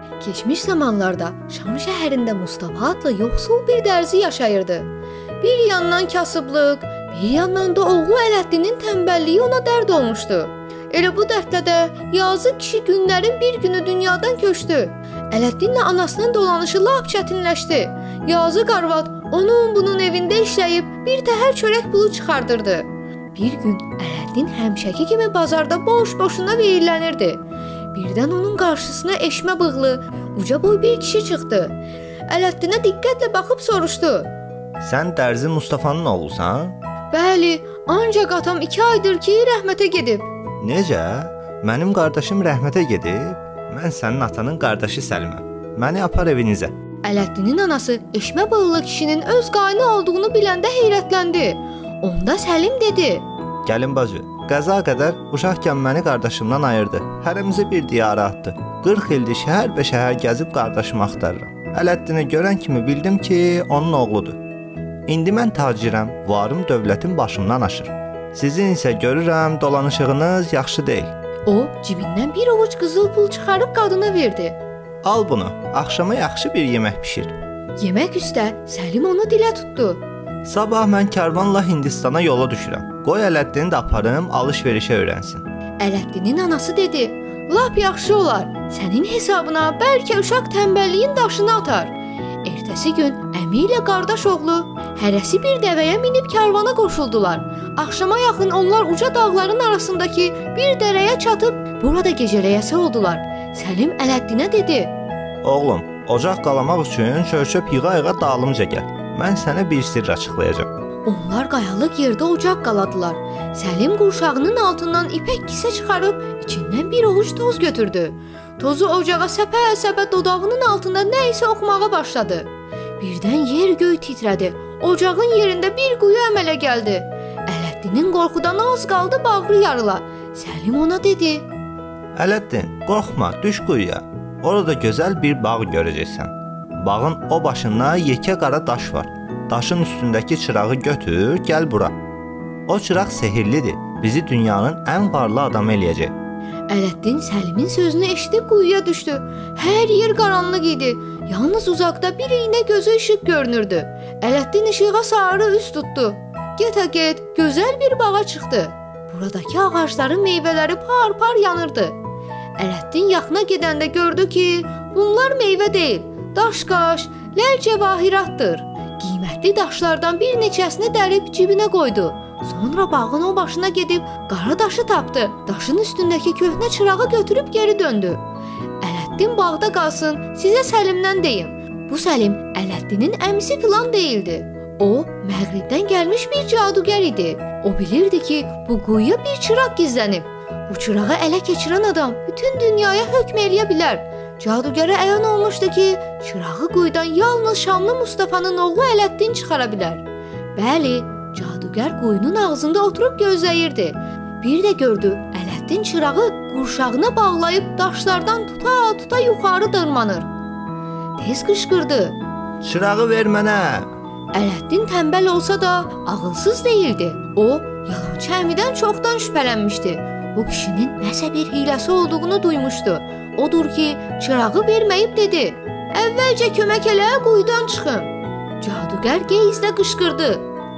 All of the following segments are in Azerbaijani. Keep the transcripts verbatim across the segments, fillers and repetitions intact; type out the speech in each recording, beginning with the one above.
Keçmiş zamanlarda Şam şəhərində Mustafa adlı yoxsul bir dərzi yaşayırdı. Bir yandan kasıblıq, bir yandan da oğlu Ələddinin tənbəlliyi ona dərd olmuşdu. Elə bu dərdlə də yazıq kişi günlərin bir günü dünyadan köçdü. Ələddinlə anasının dolanışı lap çətinləşdi. Yazıq arvad onun bunun evində işləyib bir təhər çörək pulu çıxardırdı. Bir gün Ələddin həmişəki kimi bazarda boş-boşuna verilənirdi. Birdən onun qarşısına eşmə bığlı, uca boy bir kişi çıxdı. Ələddinə diqqətlə baxıb soruşdu. Sən dərzi Mustafanın oğlusan? Bəli, ancaq atam iki aydır ki, rəhmətə gedib. Necə? Mənim qardaşım rəhmətə gedib? Mən sənin atanın qardaşı Səliməm. Məni apar evinizə. Ələddinin anası eşmə bığlı kişinin öz qayını olduğunu biləndə heyrətləndi. Onda Səlim dedi. Gəlin bacı, qəza qədər uşaqkən məni qardaşımdan ayırdı. Hərəmizi bir diyara atdı. qırx ildir şəhər və şəhər gəzib qardaşımı axtarıram. Ələddini görən kimi bildim ki, onun oğludur. İndi mən tacirəm, varım dövlətin başımdan aşır. Sizin isə görürəm dolanışığınız yaxşı deyil. O, cibindən bir ovuc qızıl pul çıxarıb qadına verdi. Al bunu, axşama yaxşı bir yemək pişir. Yemək üstə Səlim onu dilə tutdu. Sabah mən karvanla Hindistana yola düşürəm. Qoy Ələddini də aparım, alış-verişə öyrənsin. Ələddinin anası dedi, lap yaxşı olar, sənin hesabına bəlkə uşaq tənbəlliyin daşını atar. Ertəsi gün əmi ilə qardaş oğlu hərəsi bir dəvəyə minib karvana qoşuldular. Axşama yaxın onlar uca dağların arasındakı bir dərəyə çatıb burada gecələyəsi oldular. Səlim Ələddinə dedi. Oğlum, ocaq qalamaq üçün çör-çöp yığa-yığa dalımca gəl. Mən sənə bir sirr açıqlayacağam. Onlar qayalıq yerdə ocaq qaladılar. Səlim qurşağının altından ipək kisə çıxarıb içindən bir ovuc toz götürdü. Tozu ocağa səpə-səpə dodağının altında nə isə oxumağa başladı. Birdən yer göy titrədi. Ocağın yerində bir quyu əmələ gəldi. Ələddinin qorxudan az qaldı bağrı yarıla. Səlim ona dedi. Ələddin, qorxma, düş quyuya. Orada gözəl bir bağ görəcəksən. Bağın o başında yekə qara daş var. Daşın üstündəki çırağı götür, gəl bura. O çıraq sehirlidir. Bizi dünyanın ən varlı adamı eləyəcək. Ələddin Səlimin sözünü eşidib quyuya düşdü. Hər yer qaranlıq idi. Yalnız uzaqda bir iynə gözü işıq görünürdü. Ələddin işığa sarı üst tutdu. Get-a-get gözəl bir bağa çıxdı. Buradakı ağacların meyvələri par-par yanırdı. Ələddin yaxına gedəndə gördü ki, bunlar meyvə deyil, daş-qaş, ləl-cəvahiratdır. Qiymətli daşlardan bir neçəsini dərib cibinə qoydu. Sonra bağın o başına gedib qara daşı tapdı. Daşın üstündəki köhnə çırağı götürüb geri döndü. Ələddin bağda qalsın, sizə Səlimdən deyim. Bu Səlim Ələddinin əmisi filan deyildi. O, məğribdən gəlmiş bir cadugər idi. O bilirdi ki, bu quyuya bir çıraq gizlənib. Bu çırağı ələ keçirən adam bütün dünyaya hökm eləyə bilər. Cadugərə əyan olmuşdu ki, çırağı quyudan yalnız Şamlı Mustafanın oğlu Ələddin çıxara bilər. Bəli, cadugər quyunun ağzında oturub gözləyirdi. Bir də gördü, Ələddin çırağı qurşağına bağlayıb daşlardan tuta-tuta yuxarı dırmanır. Tez qışqırdı. Çırağı ver mənə. Ələddin tənbəl olsa da ağılsız deyildi. O, yalançı əmidən çoxdan şübhələnmişdi. Bu kişinin nəsə bir hiləsi olduğunu duymuşdu. Odur ki, çırağı verməyib dedi. Əvvəlcə kömək elə, quyudan çıxım. Cadugər qeyzlə qışqırdı.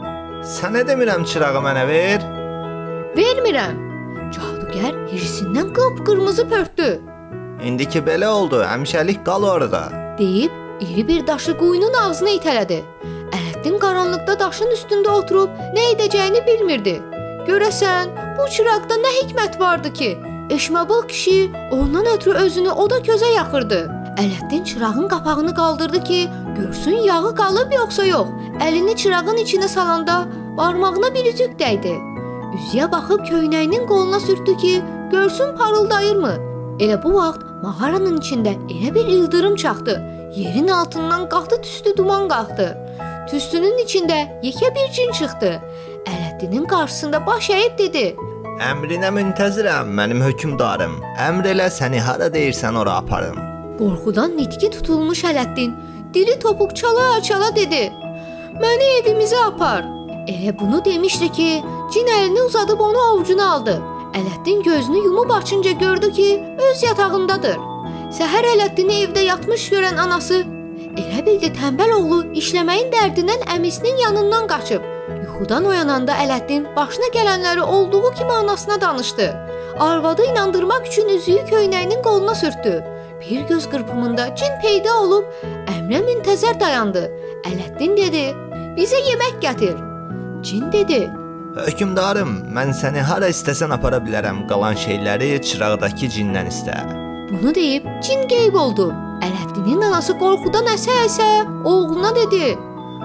Sənə demirəm çırağı mənə ver. Vermirəm. Cadugər hirsindən qıpqırmızı pörtdü. İndiki belə oldu, həmişəlik qal orada. Deyib, iri bir daşı quyunun ağzına itələdi. Ələddin qaranlıqda daşın üstündə oturub nə edəcəyini bilmirdi. Görəsən, bu çıraqda nə hikmət vardı ki, eşməbıl kişi ondan ötürü özünü oda közə yaxırdı. Ələddin çırağın qapağını qaldırdı ki, görsün yağı qalıb yoxsa yox. Əlini çırağın içinə salanda barmağına bir üzük dəydi. Üzüyə baxıb köynəyinin qoluna sürtdü ki, görsün parıldayırmı. Elə bu vaxt mağaranın içində elə bir ildırım çaxdı. Yerin altından qatı tüstü duman qalxdı. Tüstünün içində yekə bir cin çıxdı. Ələddinin qarşısında baş əyib dedi. Əmrinə müntəzirəm, mənim hökümdarım. Əmr elə, səni hara deyirsən ora aparım. Qorxudan nitqi tutulmuş Ələddin dili topuq çala-çala dedi. Məni evimizə apar. Elə bunu demişdi ki, cin əlini uzadıb onu ovucuna aldı. Ələddin gözünü yumub açınca gördü ki, öz yatağındadır. Səhər Ələddini evdə yatmış görən anası elə bildi tənbəl oğlu işləməyin dərdindən əmisinin yanından qaçıb. Yuxudan oyananda Ələddin başına gələnləri olduğu kimi anasına danışdı. Arvadı inandırmaq üçün üzüyü köynəyinin qoluna sürtdü. Bir göz qırpımında cin peyda olub əmrə müntəzər dayandı. Ələddin dedi: "Bizə yemək gətir." Cin dedi: "Hökümdarım, mən səni hara istəsən apara bilərəm. Qalan şeyləri çıraqdakı cindən istə." Bunu deyib cin qeyb oldu. Ələddinin anası qorxudan əsə-əsə oğluna dedi: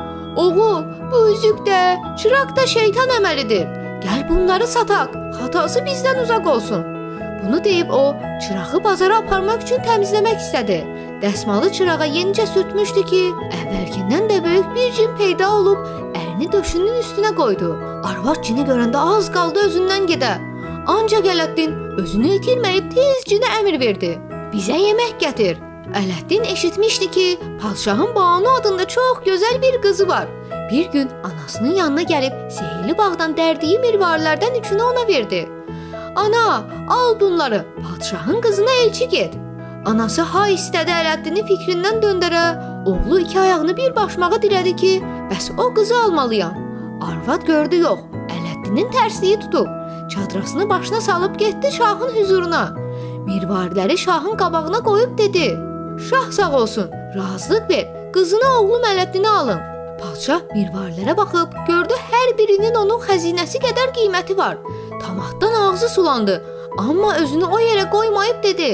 "Oğul, bu üzük də, çıraq da şeytan əməlidir. Gəl bunları sataq, xatası bizdən uzaq olsun." Bunu deyib o, çırağı bazara aparmaq üçün təmizləmək istədi. Dəsmalı çırağa yenicə sürtmüşdü ki, əvvəlkindən də böyük bir cin peyda olub əlini döşünün üstünə qoydu. Arvad cini görəndə az qaldı özündən gedə. Ancaq Ələddin özünü itirməyib tez cinə əmr verdi: "Bizə yemək gətir." Ələddin eşitmişdi ki, padşahın Banu adında çox gözəl bir qızı var. Bir gün anasının yanına gəlib sehirli bağdan dərdiyi mirvarilərdən üçünü ona verdi. "Ana, al bunları, padşahın qızına elçi get." Anası ha istədi Ələddini fikrindən döndərə, oğlu iki ayağını bir başmağa dirədi ki, bəs o qızı almalıyam. Arvad gördü yox, Ələddinin tərsliyi tutub, çadrasını başına salıb getdi şahın hüzuruna. Mirvariləri şahın qabağına qoyub dedi: "Şah sağ olsun, razılıq ver, qızını oğlum Ələddini alın." Padşah mirvarilərə baxıb gördü hər birinin onun xəzinəsi qədər qiyməti var. Tamatdan ağzı sulandı, amma özünü o yerə qoymayıb dedi: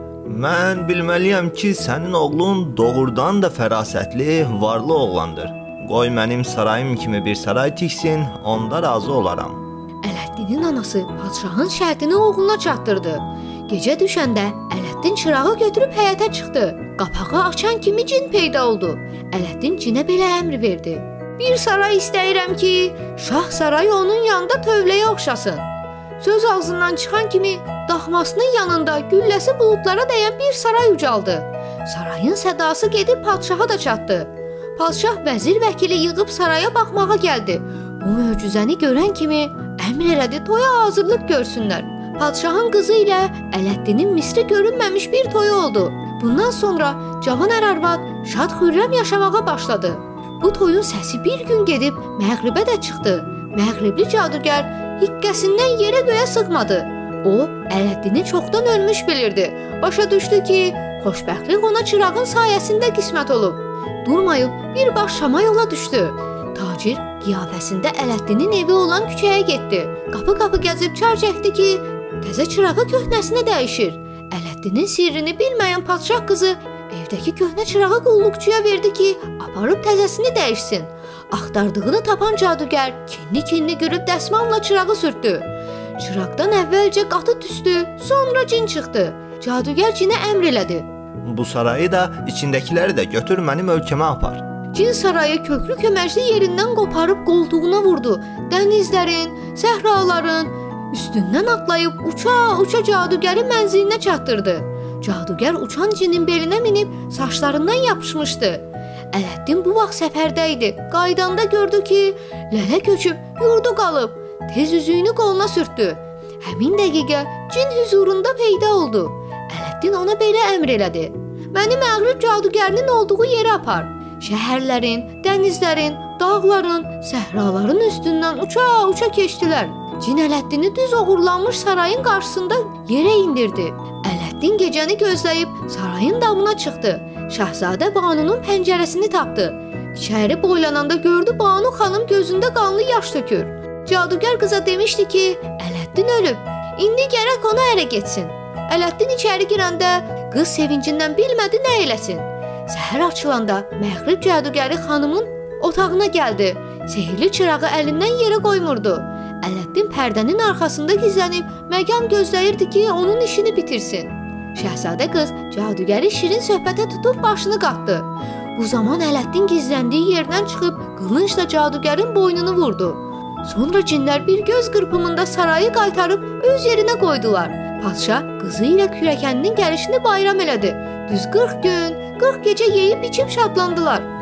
"Mən bilməliyəm ki, sənin oğlun doğrudan da fərasətli, varlı oğlandır. Qoy mənim sarayım kimi bir saray tiksin, onda razı olaram." Ələddinin anası padşahın şərtini oğluna çatdırdı. Gecə düşəndə Ələddin çırağı götürüb həyətə çıxdı. Qapağı açan kimi cin peyda oldu. Ələddin cinə belə əmr verdi: "Bir saray istəyirəm ki, şah sarayı onun yanında tövləyə oxşasın." Söz ağzından çıxan kimi daxmasının yanında gülləsi buludlara dəyən bir saray ucaldı. Sarayın sədası gedib padşaha da çatdı. Padşah vəzir vəkili yığıb saraya baxmağa gəldi. Bu möcüzəni görən kimi əmr elədi toya hazırlıq görsünlər. Padşahın qızı ilə Ələddinin misli görünməmiş bir toyu oldu. Bundan sonra cavan ər-arvad şad xürrəm yaşamağa başladı. Bu toyun səsi bir gün gedib məğribə də çıxdı. Məğribli cadugər hiqqəsindən yerə göyə sığmadı. O, Ələddini çoxdan ölmüş bilirdi. Başa düşdü ki, xoşbəxtlik ona çırağın sayəsində qismət olub. Durmayıb bir baş Şama yola düşdü. Tacir qiyafəsində Ələddinin evi olan küçəyə getdi. Qapı-qapı gəzib çar çəkdi ki, təzə çırağı köhnəsinə dəyişir. Ələddinin sirrini bilməyən padşah qızı evdəki köhnə çırağı qulluqçuya verdi ki, aparıb təzəsini dəyişsin. Axtardığını tapan cadugər kinli-kinli gülüb dəsmalla çırağı sürtdü. Çıraqdan əvvəlcə qatı düşdü, sonra cin çıxdı. Cadugər cinə əmr elədi: "Bu sarayı da, içindəkiləri də götür mənim ölkəmə apar." Cin sarayı köklü köməcli yerindən qoparıb qoltuğuna vurdu. Dənizlərin, səhraların üstündən atlayıb uça-uça cadugərin mənzilinə çatdırdı. Cadugər uçan cinin belinə minib saçlarından yapışmışdı. Ələddin bu vaxt səfərdə idi. Qaydanda gördü ki, lələ köçüb yurdu qalıb. Tez üzüyünü qoluna sürtdü. Həmin dəqiqə cin hüzurunda peyda oldu. Ələddin ona belə əmr elədi: "Məni məğrib cadugərinin olduğu yerə apar. Şəhərlərin, dənizlərin, dağların, səhraların üstündən uça-uça keçdilər. Cin Ələddini düz oğurlanmış sarayın qarşısında yerə indirdi. Ələddin gecəni gözləyib sarayın damına çıxdı. Şahzadə Banunun pəncərəsini tapdı. İçəri boylananda gördü Banu xanım gözündə qanlı yaş tökür. Cadugər qıza demişdi ki, Ələddin ölüb, indi gərək ona ərə getsin. Ələddin içəri girəndə qız sevincindən bilmədi nə eləsin. Səhər açılanda məğrib cadugəri xanımın otağına gəldi. Sehirli çırağı əlindən yerə qoymurdu. Ələddin pərdənin arxasında gizlənib məqam gözləyirdi ki, onun işini bitirsin. Şəhzadə qız cadugəri şirin söhbətə tutub başını qatdı. Bu zaman Ələddin gizləndiyi yerdən çıxıb qılıncla cadugərin boynunu vurdu. Sonra cinlər bir göz qırpımında sarayı qaytarıb öz yerinə qoydular. Padşah qızı ilə kürəkəninin gəlişini bayram elədi. Düz qırx gün, qırx gecə yeyib içib şadlandılar.